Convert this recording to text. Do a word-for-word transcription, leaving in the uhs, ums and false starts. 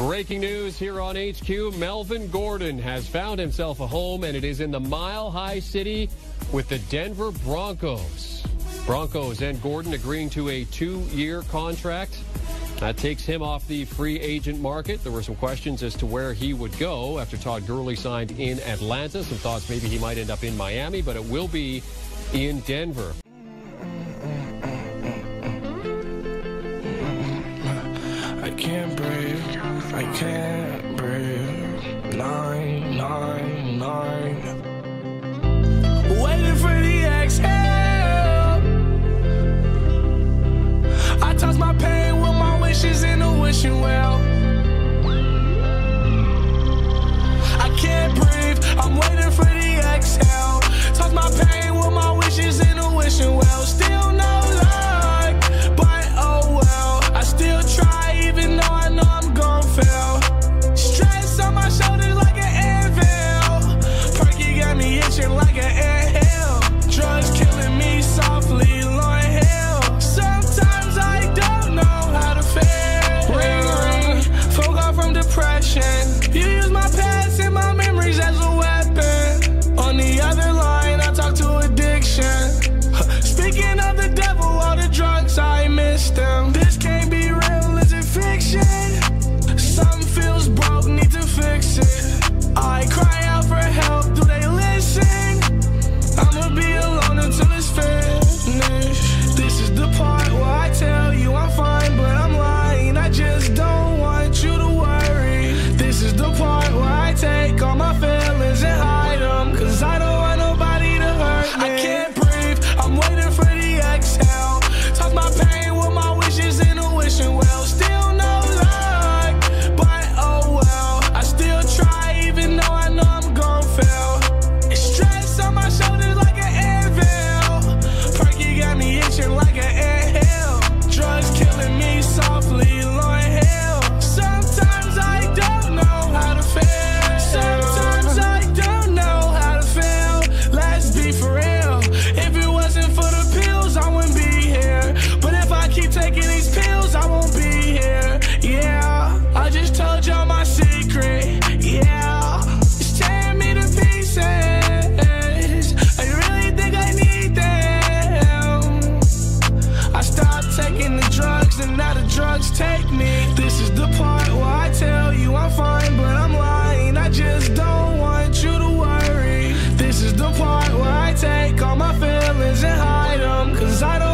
Breaking news here on H Q. Melvin Gordon has found himself a home, and it is in the Mile High City with the Denver Broncos. Broncos and Gordon agreeing to a two-year contract. That takes him off the free agent market. There were some questions as to where he would go after Todd Gurley signed in Atlanta. Some thoughts maybe he might end up in Miami, but it will be in Denver. I can't breathe, I can't breathe. Nine, nine, nine. Waiting for the exhale. I toss my pain with my wishes in the wishing well. I can't breathe, I'm waiting for the exhale. Toss my pain with my wishes in the wishing well. Still no luck, but oh well. I still try even though I know I'm gon' fail. Stress on my shoulders like an anvil. Perky got me itching like an anthill. Drugs killing me softly, Lord hell. Sometimes I don't know how to feel. Ring, ring, folk off from depression. You use my past and my memories as a weapon. On the other line, I talk to addiction. Speaking of the devil, all the drugs, I miss them. This can't be real, is it fiction? Something feels broke, need to fix it. I cry out for help, do they listen? I'ma be alone until it's finished. This is the part where I tell you I'm fine, but I'm lying. I just don't want you to worry. This is the part where I take all my feelings and hide them, cause I don't want nobody to hurt me. I can't breathe, I'm waiting for the exhale. Toss my pain with my wishes in a wishing well. Still no luck, but oh well. I still try even though I know I'm gon' fail. It's stress on my shoulders like an anvil. Perky got me itching like an anthill. Drugs killing me softly, Lord hell. Sometimes I don't know how to feel. Sometimes I don't know how to feel. Let's be for real. If it wasn't for the pills, I wouldn't be here. But if I keep taking these pills, I won't be here. Yeah, I just told y'all my secret. Yeah, it's tearing me to pieces. I really think I need them. I stopped taking the drugs and now the drugs take me. This is the part where I tell you I'm fine, but I'm lying. I just don't want you to worry. This is the part where I take all my feelings and hide them, cause I don't